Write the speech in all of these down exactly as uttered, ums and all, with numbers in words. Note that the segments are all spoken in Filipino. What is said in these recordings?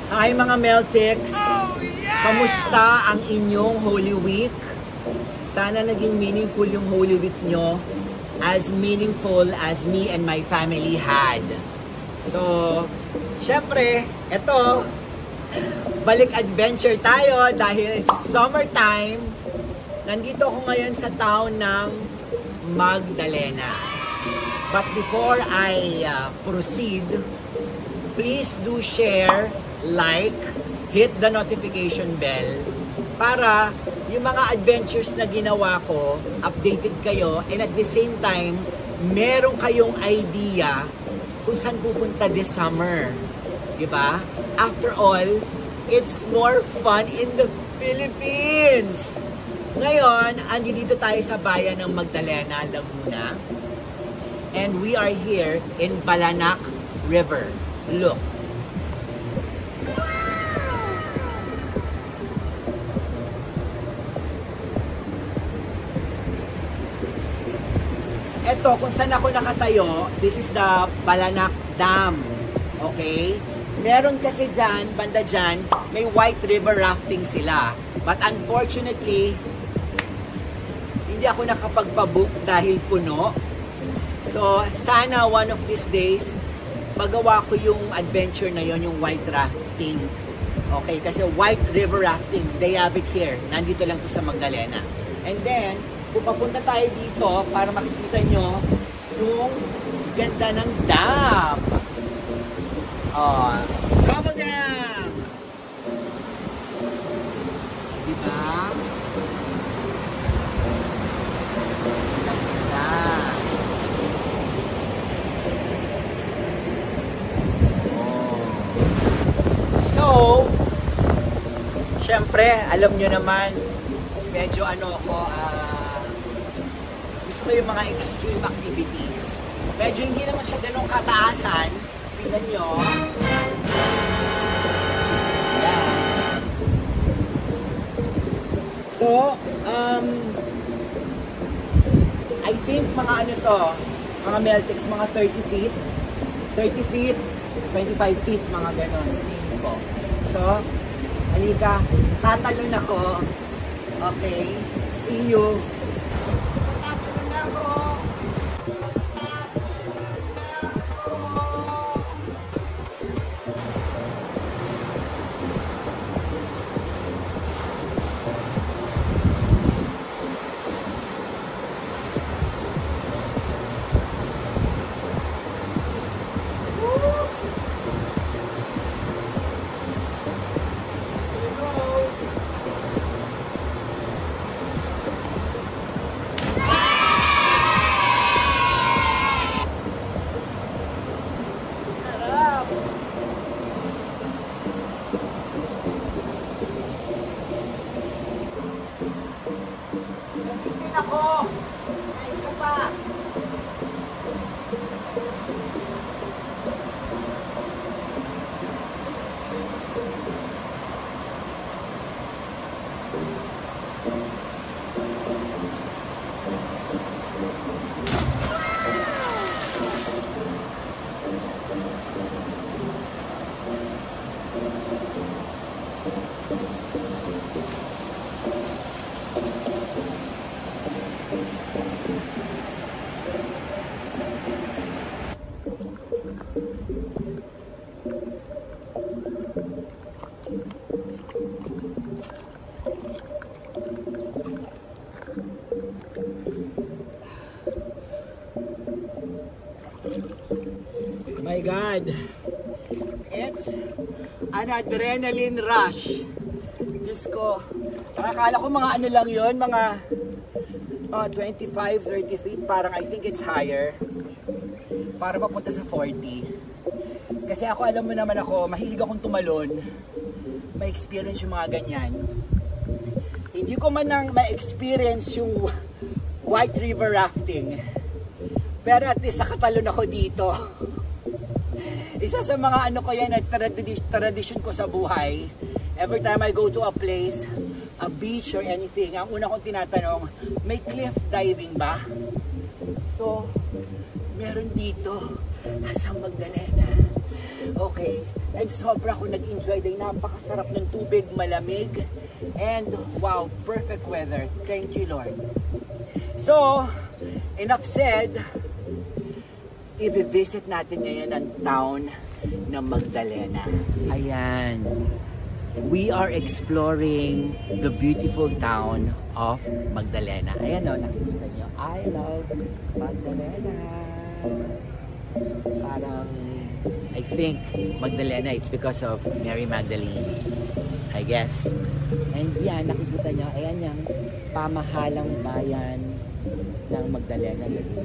Hi mga Meltics! Kamusta ang inyong Holy Week? Sana naging meaningful yung Holy Week nyo, as meaningful as me and my family had. So, syempre, eto, balik adventure tayo dahil it's summertime. Nandito ako ngayon sa town ng Magdalena. But before I uh, proceed, please do share, like, hit the notification bell para yung mga adventures na ginawa ko, updated kayo, and at the same time, meron kayong idea kung saan pupunta this summer. Diba? After all, it's more fun in the Philippines! Ngayon, andito tayo sa bayan ng Magdalena, Laguna. And we are here in Balanak River. Look. Ito, kung saan ako nakatayo, this is the Balanak Dam. Okay? Meron kasi dyan, banda dyan, may white river rafting sila. But unfortunately, hindi ako nakapagpabook dahil puno. So, sana one of these days, magawa ko yung adventure na yon, yung white rafting. Okay? Kasi white river rafting, they have it here. Nandito lang to sa Magdalena. And then, kung papunta tayo dito para makikita nyo yung ganda ng dam. Oh, Cover Dam! Diba? Ganda. Oh. So, syempre, alam nyo naman, medyo ano ako, ah, gusto ko yung mga extreme activities. Medyo hindi naman siya ganong kataasan. Tingnan nyo. Yan. So, um, I think mga ano to, mga Meltics, mga thirty feet. thirty feet, twenty-five feet, mga ganon. Tingin ko. So, halika, tatalon ako. Okay, see you. My God, it's an adrenaline rush. Diyos ko, akala ko mga ano lang yon, mga mga twenty-five, thirty feet, parang I think it's higher. Para mapunta sa forty. Kasi ako, alam mo naman ako, mahilig akong tumalon. May experience yung mga ganyan. Hindi ko man nang ma-experience yung white river rafting. Pero at least nakatalon ako dito. Isa sa mga ano ko yan, tradition ko sa buhay. Every time I go to a place, a beach or anything, ang una kong tinatanong, may cliff diving ba? So, meron dito sa Magdalena. Okay, And sobra ako nag-enjoy dahil napakasarap ng tubig, malamig. And wow, perfect weather. Thank you, Lord. So, enough said, i-visit natin ngayon ang town ng Magdalena. Ayan. We are exploring the beautiful town of Magdalena. Ayan o, nakikita nyo. I love Magdalena. Parang, I think, Magdalena, it's because of Mary Magdalene. I guess. And yan, nakikita nyo, ayan yung pamahalang bayan ng Magdalena.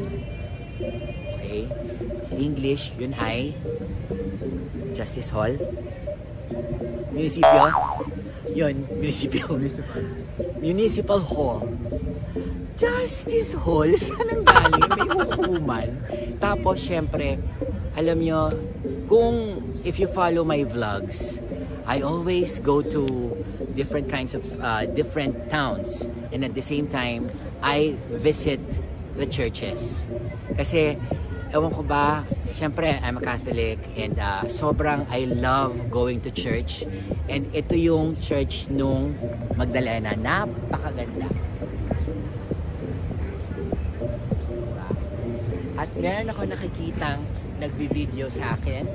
Okay? Sa English, yun ay Justice Hall. Munisipyo. Yun, munisipyo. Municipal Hall. Justice Hall? Saan ang galing? May hukuman. Tapos, syempre, alam nyo, kung if you follow my vlogs, I always go to different kinds of, uh, different towns. And at the same time, I visit the churches. Kasi, ewan ko ba, syempre, I'm a Catholic and uh, sobrang I love going to church. And ito yung church nung Magdalena. Napakaganda. Diba? At meron ako nakikitang nagbi-video sa akin.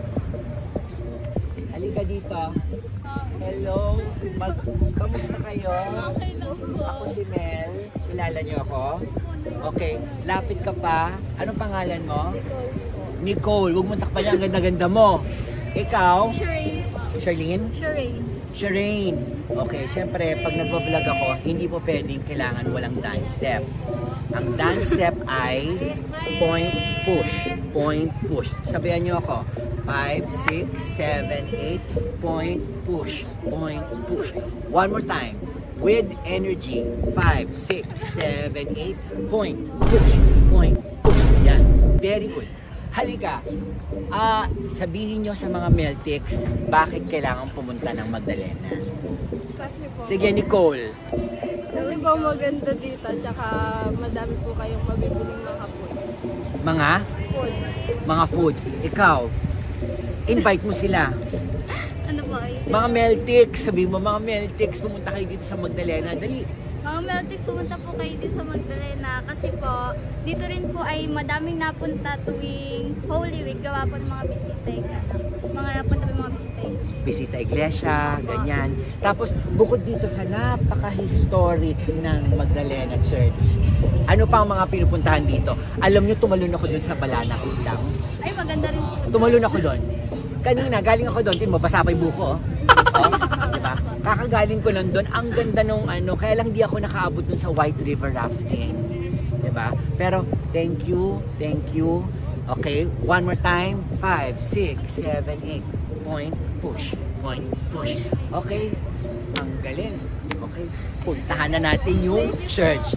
Halika dito. Hello. Mag Kamusta kayo? Okay lang po. Ako si Mel. Kilala niyo ako? Okay. Lapit ka pa. Anong pangalan mo? Nicole. Huwag mo takpan ang ganda-ganda mo. Ikaw? Shireen. Charlene? Shireen. Shireen. Okay, syempre, pag nagbablog ako, hindi po pwedeng kailangan walang dance step. Ang dance step ay point, push. Point, push. Sabihan niyo ako. five, six, seven, eight, point, push. Point, push. One more time. With energy. five, six, seven, eight, point, push. Point, push. Yan. Very good. Halika, ah, sabihin nyo sa mga Meltics, bakit kailangan pumunta ng Magdalena? Kasi po. Sige, Nicole. Kasi po maganda dito, tsaka madami po kayong mabibiling mga foods. Mga? Foods. Mga foods. Ikaw, invite mo sila. Ano po ay? Mga Meltics, sabihin mo mga Meltics, pumunta kayo dito sa Magdalena. Dali. Mga Meltics, pumunta po kayo dito sa Magdalena kasi po, dito rin po ay madaming napunta tuwing Holy Week, gawa po ng mga bisita. Mga napunta po mga bisita. Bisita iglesia, ganyan. Tapos, bukod dito sa napaka-historic ng Magdalena Church, ano pa ang mga pinupuntahan dito? Alam nyo, tumalon ako dun sa Balana Kundang. Ay, maganda rin po. Tumalon ako doon. Kanina, galing ako doon, tin mo, basa pa yung buko, oh. Oh, diba? Kakagaling ko lang doon. Ang ganda nung ano, kaya lang di ako nakaabot doon sa White River Rafting. Diba? Pero, thank you, thank you. Okay, one more time. five, six, seven, eight. Point, push. Point, push. Okay? Ang galing. Okay? Puntahan na natin yung church.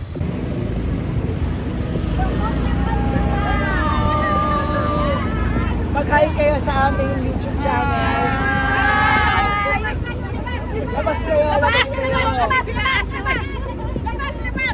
Mag-hi kayo sa aming YouTube channel. Labas kayo, labas kayo. Labas, labas, labas. Labas, labas.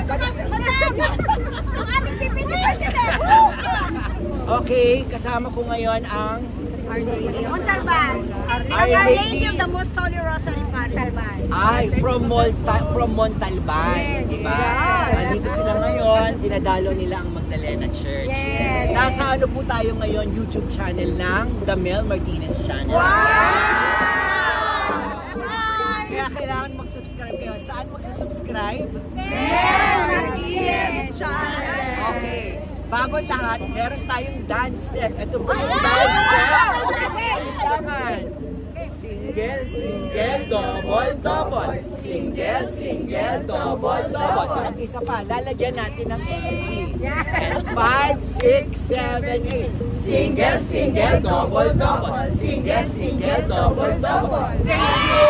Ang aming P P C President. Okay, kasama ko ngayon ang Our Lady. Montalban. Our Our Lady. Lady of the Most Holy Rosary Parish. Montalban. ay from Monta from Montalban, Yes, di ba? yes. Nandito sila ngayon, dinadalo nila ang Magdalena Church. Yes. Nasa ano po tayo ngayon, YouTube channel ng The Mel Martinez Channel. Wow! Kaya kailangan mag-subscribe kayo. Saan magsusubscribe? Mel Martinez Channel. Okay. Bago lahat, meron tayong dance step. Ito po yung dance step. Kailangan. Single, single, double, double. Single, single, double, double. At isa pa, lalagyan natin ng energy. And five, six, seven, eight. Single, single, double, double. Single, single, double, double. Thank you!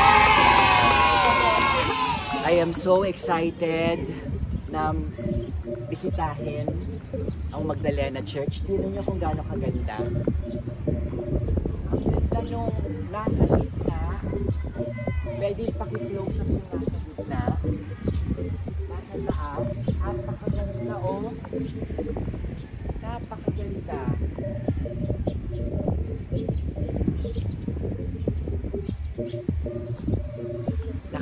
I am so excited na bisitahin ang Magdalena Church. Tingnan niyo kung gaano kaganda. Ang ganda nung nasa gitna. Pwede paki-close up yung nasa gitna. Nasa taas. Napakaganda, oh. Napakaganda.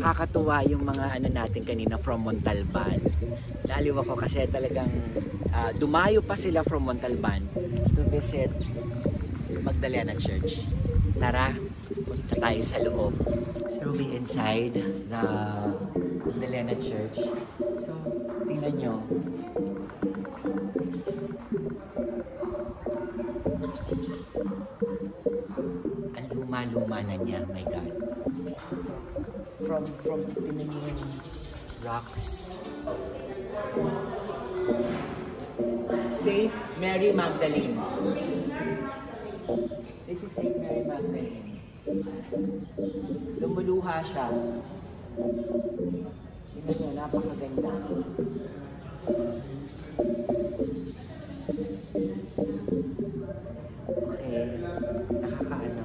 nakakatuwa yung mga ano natin kanina from Montalban. Naaliw ako kasi talagang uh, dumayo pa sila from Montalban to visit Magdalena Church. Tara, punta tayo sa loob. So we inside the Magdalena Church. So, tingnan nyo. Ang luma-luma na niya, my God. From, from, tingnan nyo yung rocks. Saint Mary Magdalene. This is Saint Mary Magdalene. Lumuluha siya. Tingnan nyo, napakaganda. Okay. Nakakaano,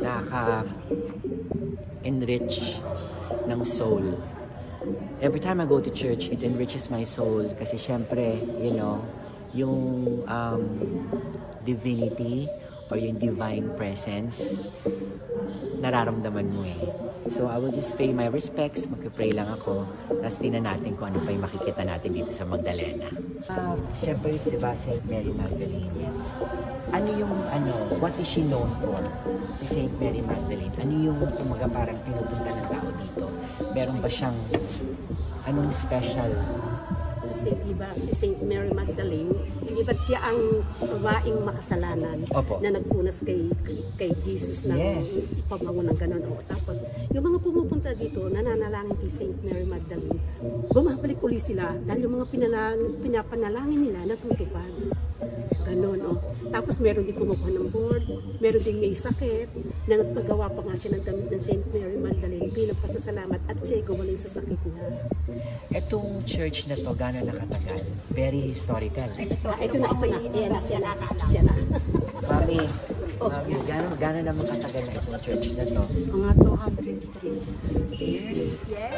nakaka-enrich ng soul. Every time I go to church, it enriches my soul kasi syempre, you know, yung um, divinity or yung divine presence, nararamdaman mo eh. So I will just pay my respects, magpipray lang ako, tapos tingnan natin kung ano pa yung makikita natin dito sa Magdalena. Uh, syempre, di ba, Saint Mary Magdalene? Yes. Ano yung, ano, what is she known for? Si Saint Mary Magdalene, ano yung kumaga parang pinupunta ng tao dito? Meron ba siyang, anong special? Kasi diba si Saint Mary Magdalene, hindi ba't siya ang babaeng makasalanan Opo. na nagpunas kay kay Jesus ng Yes. pabango ng ganon. O, tapos yung mga pumupunta dito, nananalangin kay Saint Mary Magdalene, bumabalik uli sila dahil yung mga pinalangin, pinapanalangin nila natutupad. Ganon, o. Tapos meron din kumukuha ng board, meron din may sakit, na nagpagawa pa nga siya ng damit ng Saint Mary Magdalene bilang pasasalamat at siya gumaling sa sakit niya. Etong church na to, gano'n nakatagal? Very historical. Ah, ito na, ito na. Ayan na, siya na. Siya na. Mami, Mami, gano'n gano'n naman katagal na itong church na to? Mga two hundred three Years? Yes!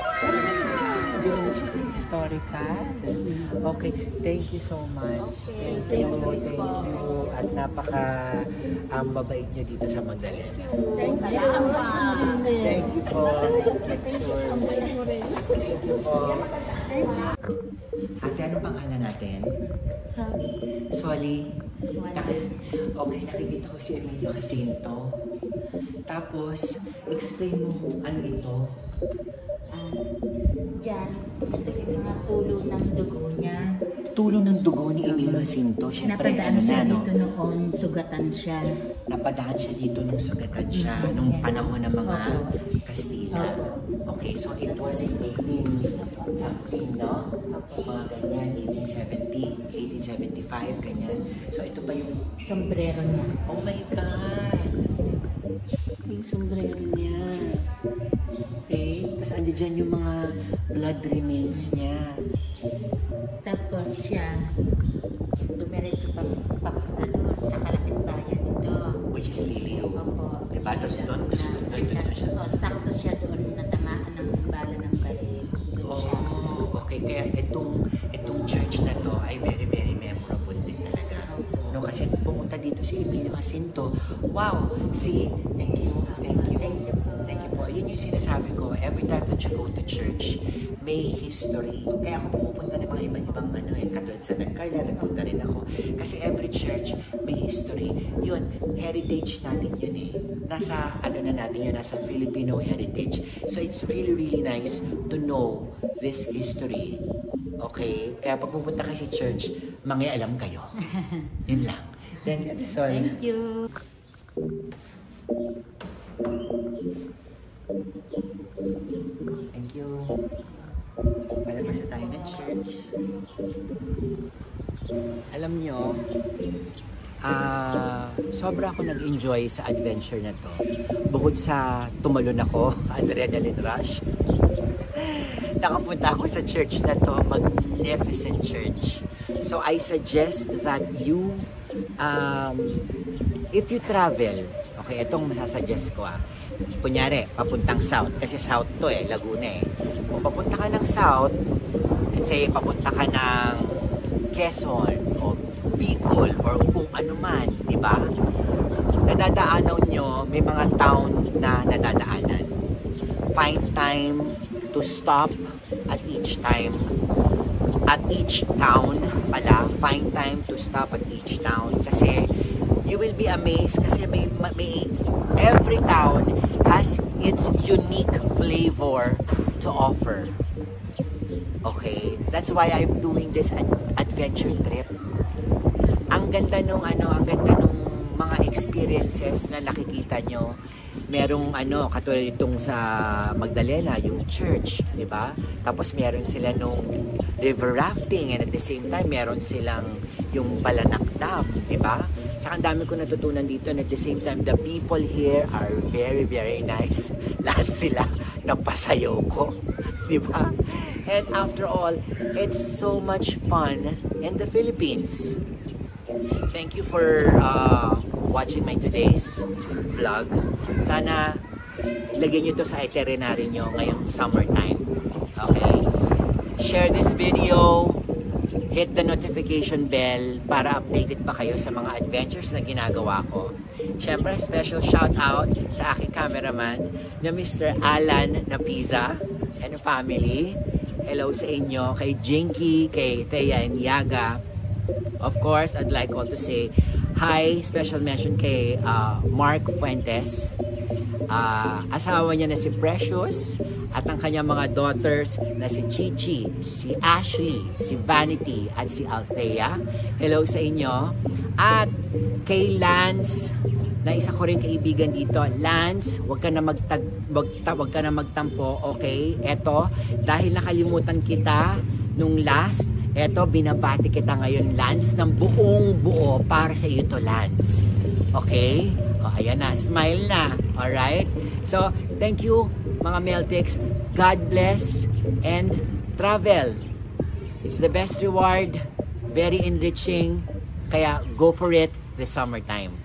Historical? Okay, thank you so much. Thank you, thank you. At napaka ang mabait nyo dito sa Magdalena. Thank you. Thank you po. Thank you po. Ate, ano pangalan natin? Sorry. Solly. Okay, nakikita ko si Emilio Jacinto. Tapos, explain mo kung ano ito. Ah, Diyan, ito yung mga tulo ng dugo niya. Tulo ng dugo ni Emilio Jacinto. Siyempre, Napadaan ano siya na, no? dito noon, sugatan siya. Napadaan siya dito nung sugatan siya, nung panahon ng mga Kastila. Okay, so it was in eighteen something, no? Mga ganyan, eighteen seventy, eighteen seventy-five, ganyan. So ito pa yung, Sombrero niya. oh my God! Yung sombrero niya. Okay, tapos andyan dyan yung mga blood remains niya. Tapos siya, dumiretso pa papunta doon sa kalapit bayan nito. Which is Liliw. Opo. Diba? Tapos doon, tapos doon, doon, doon siya. O, sakto siya doon natamaan ng bala ng baril. Doon siya. Oh, okay. Kaya itong, itong church na to ay very, very memorable din talaga. No, kasi pumunta dito si Emilio Jacinto. Wow! See? Thank you. Thank you. Thank you po. Thank you po. Yun yung sinasabi ko. Every time that you go to church, may history. Kaya ako pumupunta ng mga ibang-ibang ano eh. Katulad sa Nagcarla, nagpunta rin ako. Kasi every church may history. Yun, heritage natin yun eh. Nasa, ano na natin yun, nasa Filipino heritage. So it's really, really nice to know this history. Okay? Kaya pag pupunta kayo sa church, mangialam kayo. Yun lang. Thank you, sorry. Thank you. Thank you. Malabas na tayo ng church. Alam nyo, ah, sobra ako nag-enjoy sa adventure na to. Bukod sa tumalon ako, adrenaline rush, nakapunta ako sa church na to, magnificent church. So I suggest that you, um, if you travel, okay, itong masasuggest ko ah, kunyari, papuntang south, kasi south to eh, Laguna eh. Kung papunta ka ng south, let's say, papunta ka ng Quezon, o Bicol, or kung ano man, di ba? Nadadaanan nyo, may mga town na nadadaanan. Find time to stop at each time. At each town pala, find time to stop at each town kasi you will be amazed kasi may, may every town has its unique flavor to offer. Okay, that's why I'm doing this ad adventure trip. Ang ganda nung ano, ang ganda nung mga experiences na nakikita nyo. Merong ano, katulad itong sa Magdalena, yung church, di ba? Tapos meron sila nung river rafting and at the same time meron silang yung Balanak Dam, di ba? Tsaka ang dami ko natutunan dito and at the same time the people here are very very nice. Lahat sila napasayaw ko, di ba? And after all, it's so much fun in the Philippines. Thank you for uh, watching my today's vlog. Sana lagyan nyo to sa itinerary nyo ngayong summertime. Okay? Share this video, hit the notification bell para updated pa kayo sa mga adventures na ginagawa ko. Siyempre, special shout out sa aking cameraman na Mister Alan Napiza and family. Hello sa inyo, kay Jinky, kay Thea and Yaga. Of course, I'd like all to say hi, special mention kay uh, Mark Fuentes. Uh, asawa niya na si Precious at ang kanyang mga daughters na si Chichi, si Ashley, si Vanity at si Althea. Hello sa inyo. At kay Lance, na isa ko rin kaibigan dito. Lance, wag ka na magtag wag, wag ka na magtampo, okay? Eto, dahil nakalimutan kita nung last, eto binabati kita ngayon, Lance, ng buong buo para sa iyo to, Lance. Okay? O, ayan na, smile na. Alright? So, thank you mga Meltecs. God bless and travel. It's the best reward. Very enriching. Kaya go for it this summertime.